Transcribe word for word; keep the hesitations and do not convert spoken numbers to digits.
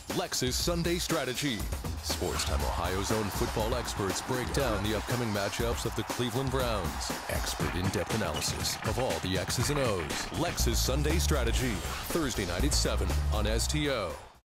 Lexus Sunday Strategy. SportsTime Ohio's own football experts break down the upcoming matchups of the Cleveland Browns. Expert in-depth analysis of all the X's and O's. Lexus Sunday Strategy. Thursday night at seven on S T O.